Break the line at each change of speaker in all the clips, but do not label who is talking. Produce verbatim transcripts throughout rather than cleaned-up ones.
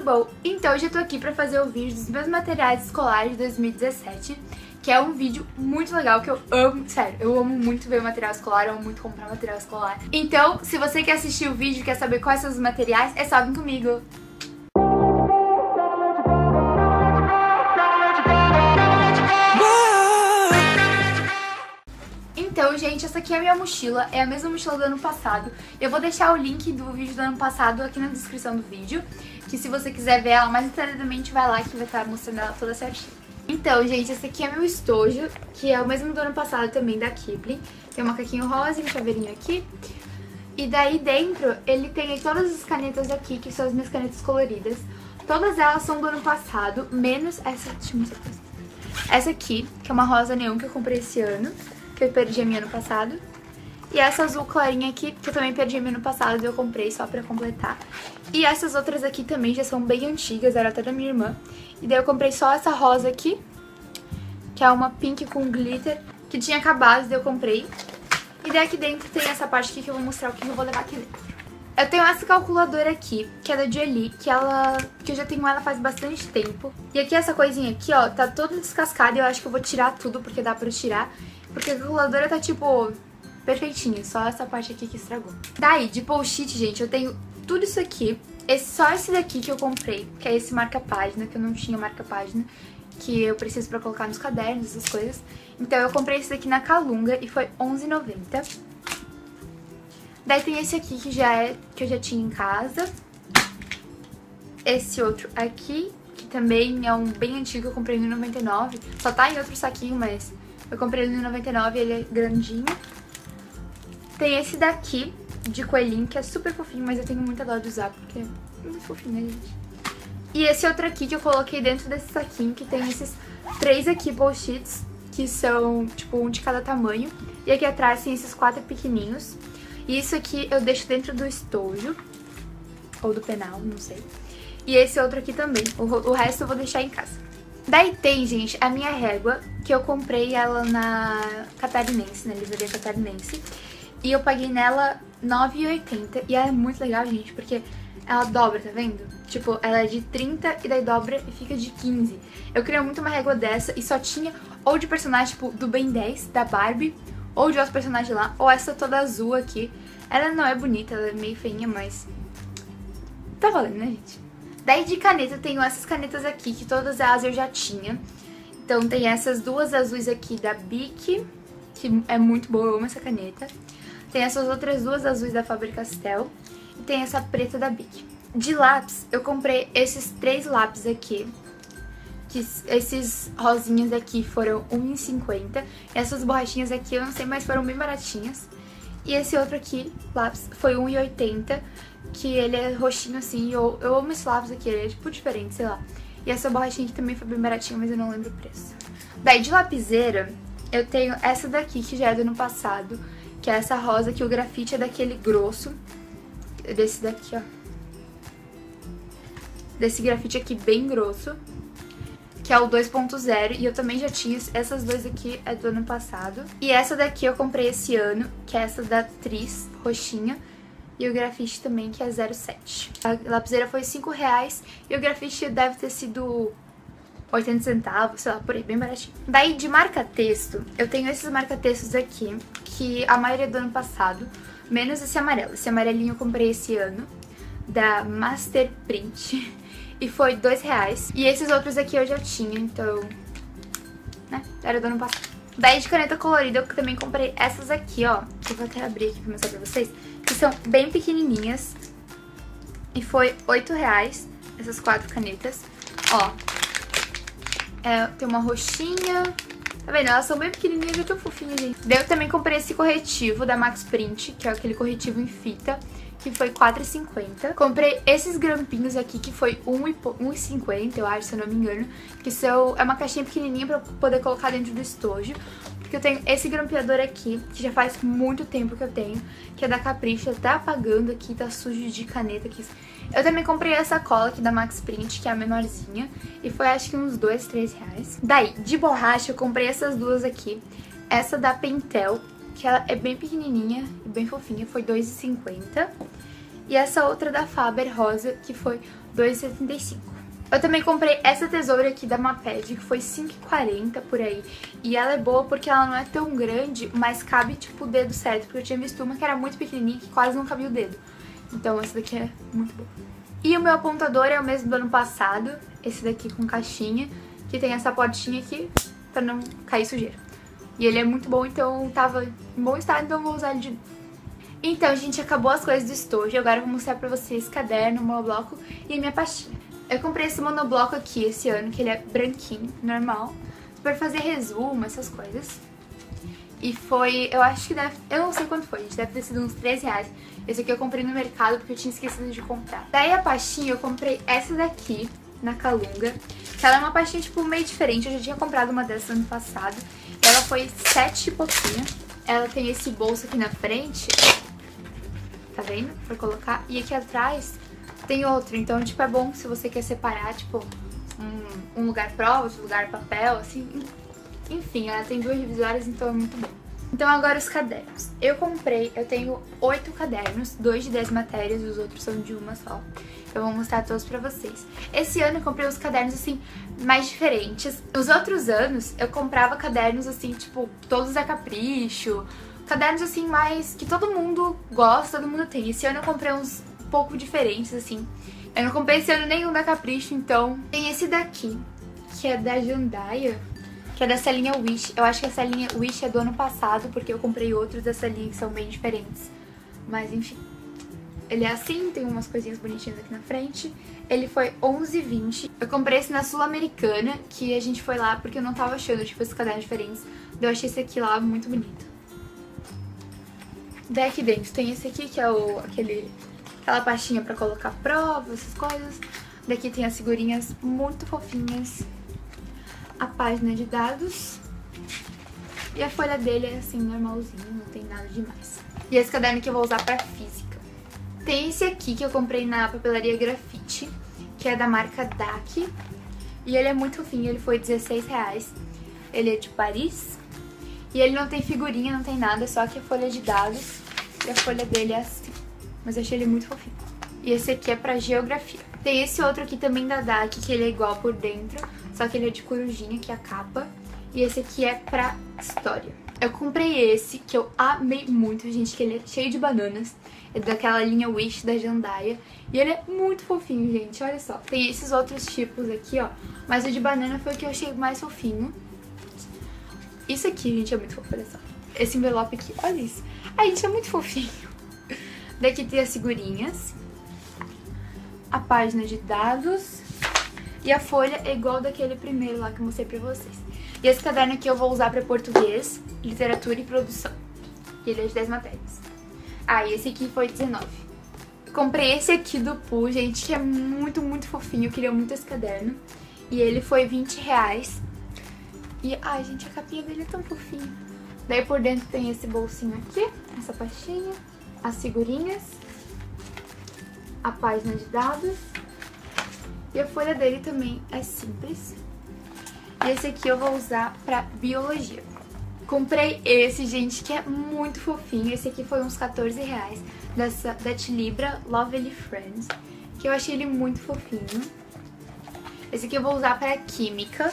bom? Então hoje eu tô aqui pra fazer o vídeo dos meus materiais escolares de dois mil e dezessete, que é um vídeo muito legal, que eu amo, sério, eu amo muito ver material escolar, eu amo muito comprar material escolar. Então, se você quer assistir o vídeo e quer saber quais são os materiais, é só vir comigo. Então, gente, essa aqui é a minha mochila, é a mesma mochila do ano passado. Eu vou deixar o link do vídeo do ano passado aqui na descrição do vídeo, que se você quiser ver ela mais detalhadamente, vai lá que vai estar mostrando ela toda certinha. Então, gente, esse aqui é meu estojo, que é o mesmo do ano passado também, da Kipling. Tem um macaquinho rosa e um chaveirinho aqui. E daí dentro, ele tem todas as canetas aqui, que são as minhas canetas coloridas. Todas elas são do ano passado, menos essa, deixa eu mostrar pra vocês. Essa aqui, que é uma rosa neon que eu comprei esse ano, que eu perdi a minha ano passado. E essa azul clarinha aqui, que eu também perdi a minha ano passado e eu comprei só pra completar. E essas outras aqui também já são bem antigas, era até da minha irmã. E daí eu comprei só essa rosa aqui, que é uma pink com glitter, que tinha acabado, daí eu comprei. E daí aqui dentro tem essa parte aqui que eu vou mostrar o que eu vou levar aqui dentro. Eu tenho essa calculadora aqui, que é da Jolie, que ela que eu já tenho ela faz bastante tempo. E aqui essa coisinha aqui, ó, tá toda descascada e eu acho que eu vou tirar tudo, porque dá pra tirar. Porque a calculadora tá, tipo, perfeitinha, só essa parte aqui que estragou. Daí, de post-it, gente, eu tenho tudo isso aqui. Esse, só esse daqui que eu comprei, que é esse marca-página, que eu não tinha marca-página, que eu preciso pra colocar nos cadernos, essas coisas. Então eu comprei esse daqui na Calunga e foi onze reais e noventa centavos. Daí tem esse aqui que já é, que eu já tinha em casa. Esse outro aqui, que também é um bem antigo, eu comprei no noventa e nove. Só tá em outro saquinho, mas eu comprei no noventa e nove, ele é grandinho. Tem esse daqui, de coelhinho, que é super fofinho, mas eu tenho muita dó de usar, porque é muito fofinho, né, gente? E esse outro aqui que eu coloquei dentro desse saquinho, que tem esses três aqui post-its, que são, tipo, um de cada tamanho. E aqui atrás tem esses quatro pequenininhos. E isso aqui eu deixo dentro do estojo, ou do penal, não sei. E esse outro aqui também, o, o resto eu vou deixar em casa. Daí tem, gente, a minha régua, que eu comprei ela na Catarinense, na livraria Catarinense. E eu paguei nela nove reais e oitenta centavos. E ela é muito legal, gente, porque ela dobra, tá vendo? Tipo, ela é de trinta e daí dobra e fica de quinze. Eu queria muito uma régua dessa e só tinha ou de personagem, tipo, do Ben dez, da Barbie, ou de outros personagens lá, ou essa toda azul aqui. Ela não é bonita, ela é meio feinha, mas tá valendo, né, gente? Daí de caneta eu tenho essas canetas aqui, que todas elas eu já tinha. Então tem essas duas azuis aqui da Bic, que é muito boa, eu amo essa caneta. Tem essas outras duas azuis da Faber-Castell. E tem essa preta da Bic. De lápis, eu comprei esses três lápis aqui. Que esses rosinhas aqui foram um real e cinquenta centavos. E essas borrachinhas aqui, eu não sei, mas foram bem baratinhas. E esse outro aqui, lápis, foi um real e oitenta centavos. Que ele é roxinho assim, eu, eu amo esse lápis aqui, ele é tipo diferente, sei lá. E essa borrachinha aqui também foi bem baratinha, mas eu não lembro o preço. Daí de lapiseira, eu tenho essa daqui, que já é do ano passado, que é essa rosa, que o grafite é daquele grosso. Desse daqui, ó. Desse grafite aqui bem grosso, que é o dois ponto zero, e eu também já tinha. Essas duas aqui é do ano passado. E essa daqui eu comprei esse ano, que é essa da Tris, roxinha. E o grafite também, que é zero sete. A lapiseira foi cinco reais e o grafite deve ter sido oitenta centavos, sei lá, por aí, bem baratinho. Daí de marca-texto, eu tenho esses marca-textos aqui, que a maioria é do ano passado, menos esse amarelo. Esse amarelinho eu comprei esse ano, da Master Print, e foi dois reais. E esses outros aqui eu já tinha, então, né, era do ano passado. Daí de caneta colorida eu também comprei essas aqui, ó, que eu vou até abrir aqui pra mostrar pra vocês, que são bem pequenininhas. E foi oito reais essas quatro canetas. Ó, é, tem uma roxinha. Tá vendo? Elas são bem pequenininhas e tão fofinhas, gente. Daí eu também comprei esse corretivo da Max Print, que é aquele corretivo em fita, que foi quatro reais e cinquenta centavos. Comprei esses grampinhos aqui, que foi um real e cinquenta centavos, eu acho, se eu não me engano. Que são, é uma caixinha pequenininha pra poder colocar dentro do estojo. Porque eu tenho esse grampeador aqui, que já faz muito tempo que eu tenho, que é da Capricho, tá apagando aqui, tá sujo de caneta aqui. Eu também comprei essa cola aqui da Max Print, que é a menorzinha, e foi acho que uns dois, três reais. Daí, de borracha, eu comprei essas duas aqui. Essa da Pentel, que ela é bem pequenininha e bem fofinha, foi dois reais e cinquenta centavos. E essa outra da Faber rosa, que foi dois reais e setenta e cinco centavos. Eu também comprei essa tesoura aqui da Maped, que foi cinco reais e quarenta centavos por aí. E ela é boa porque ela não é tão grande, mas cabe tipo o dedo certo. Porque eu tinha visto uma que era muito pequenininha, que quase não cabia o dedo. Então essa daqui é muito boa. E o meu apontador é o mesmo do ano passado. Esse daqui com caixinha, que tem essa portinha aqui pra não cair sujeira. E ele é muito bom, então tava em bom estado, então eu vou usar ele de novo. Então, gente, acabou as coisas do estojo. Agora eu vou mostrar pra vocês caderno, monobloco e a minha pastinha. Eu comprei esse monobloco aqui esse ano, que ele é branquinho, normal, pra fazer resumo, essas coisas. E foi, eu acho que deve, eu não sei quanto foi, gente, deve ter sido uns treze reais. Esse aqui eu comprei no mercado porque eu tinha esquecido de comprar. Daí a pastinha eu comprei essa daqui, na Calunga, que ela é uma pastinha tipo meio diferente. Eu já tinha comprado uma dessas ano passado. Ela foi sete e pouquinho. Ela tem esse bolso aqui na frente, tá vendo? Pra colocar. E aqui atrás tem outro. Então, tipo, é bom se você quer separar, tipo, um, um lugar prova, outro lugar papel, assim. Enfim, ela tem duas divisórias, então é muito bom. Então agora os cadernos. Eu comprei, eu tenho oito cadernos, dois de dez matérias e os outros são de uma só. Eu vou mostrar todos pra vocês. Esse ano eu comprei os cadernos, assim, mais diferentes. Os outros anos eu comprava cadernos, assim, tipo, todos da Capricho. Cadernos, assim, mais que todo mundo gosta, todo mundo tem. Esse ano eu comprei uns um pouco diferentes, assim. Eu não comprei esse ano nenhum da Capricho, então... Tem esse daqui, que é da Jandaia, que é dessa linha Wish. Eu acho que essa linha Wish é do ano passado, porque eu comprei outros dessa linha que são bem diferentes. Mas, enfim. Ele é assim, tem umas coisinhas bonitinhas aqui na frente. Ele foi onze reais e vinte centavos. Eu comprei esse na Sul-Americana, que a gente foi lá porque eu não tava achando, tipo, esses cadernos diferentes. Eu achei esse aqui lá muito bonito. Daí aqui dentro tem esse aqui, que é o, aquele, aquela pastinha pra colocar prova, essas coisas. Daqui tem as figurinhas muito fofinhas. A página de dados. E a folha dele é assim, normalzinho, não tem nada demais. E esse caderno que eu vou usar pra física. Tem esse aqui que eu comprei na papelaria Grafite, que é da marca D A C. E ele é muito fofinho, ele foi dezesseis reais. Ele é de Paris. E ele não tem figurinha, não tem nada, só que a folha de dados. E a folha dele é assim. Mas eu achei ele muito fofinho. E esse aqui é pra geografia. Tem esse outro aqui também da D A C, que ele é igual por dentro, só que ele é de corujinha, que é a capa. E esse aqui é pra história. Eu comprei esse, que eu amei muito, gente, que ele é cheio de bananas. É daquela linha Wish da Jandaia. E ele é muito fofinho, gente, olha só. Tem esses outros tipos aqui, ó. Mas o de banana foi o que eu achei mais fofinho. Isso aqui, gente, é muito fofo, olha só. Esse envelope aqui, olha isso. Ai, gente, é muito fofinho. Daqui tem as figurinhas. A página de dados. E a folha é igual daquele primeiro lá que eu mostrei pra vocês. E esse caderno aqui eu vou usar pra português, literatura e produção. E ele é de dez matérias. Ah, e esse aqui foi dezenove. Eu comprei esse aqui do Pooh, gente, que é muito, muito fofinho. Eu queria muito esse caderno. E ele foi vinte reais. E, ai, gente, a capinha dele é tão fofinha. Daí por dentro tem esse bolsinho aqui, essa pastinha, as figurinhas, a página de dados. E a folha dele também é simples. E esse aqui eu vou usar pra biologia. Comprei esse, gente, que é muito fofinho. Esse aqui foi uns quatorze reais, dessa, da Tilibra Lovely Friends, que eu achei ele muito fofinho. Esse aqui eu vou usar pra química.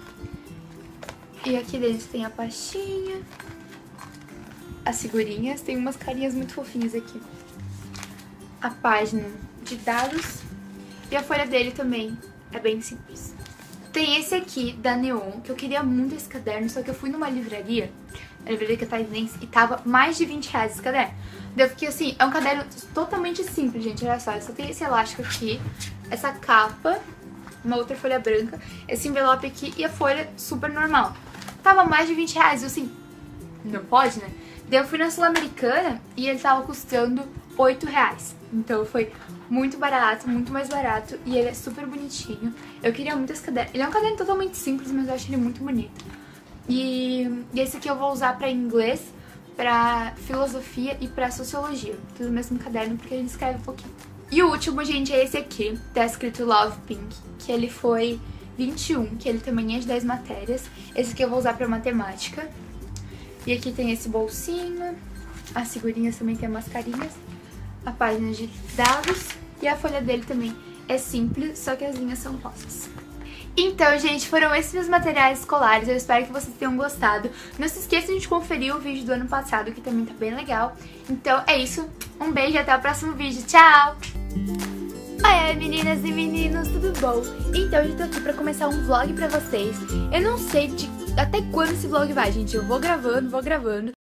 E aqui dentro tem a pastinha, as figurinhas, tem umas carinhas muito fofinhas aqui. A página de dados e a folha dele também é bem simples. Tem esse aqui da Neon, que eu queria muito esse caderno, só que eu fui numa livraria, a livraria catarinense, e tava mais de vinte reais esse caderno. Daí eu fiquei assim, é um caderno totalmente simples, gente, olha só, só tem esse elástico aqui, essa capa, uma outra folha branca, esse envelope aqui e a folha super normal. Tava mais de vinte reais, eu assim, não pode, né? Daí eu fui na Sul-Americana e ele tava custando oito reais. Então foi muito barato, muito mais barato. E ele é super bonitinho. Eu queria muito esse caderno. Ele é um caderno totalmente simples, mas eu acho ele muito bonito. E, e esse aqui eu vou usar pra inglês, pra filosofia e pra sociologia. Tudo no mesmo caderno, porque ele escreve um pouquinho. E o último, gente, é esse aqui. Tá escrito Love Pink, que ele foi vinte e um, que ele também é de dez matérias. Esse aqui eu vou usar pra matemática. E aqui tem esse bolsinho. As figurinhas também tem umas carinhas. a página de dados. E a folha dele também é simples, só que as linhas são rosas. Então, gente, foram esses meus materiais escolares. Eu espero que vocês tenham gostado. Não se esqueçam de conferir o vídeo do ano passado, que também tá bem legal. Então, é isso. Um beijo e até o próximo vídeo. Tchau! Oi, meninas e meninos, tudo bom? Então, eu tô aqui pra começar um vlog pra vocês. Eu não sei de até quando esse vlog vai, gente. Eu vou gravando, vou gravando.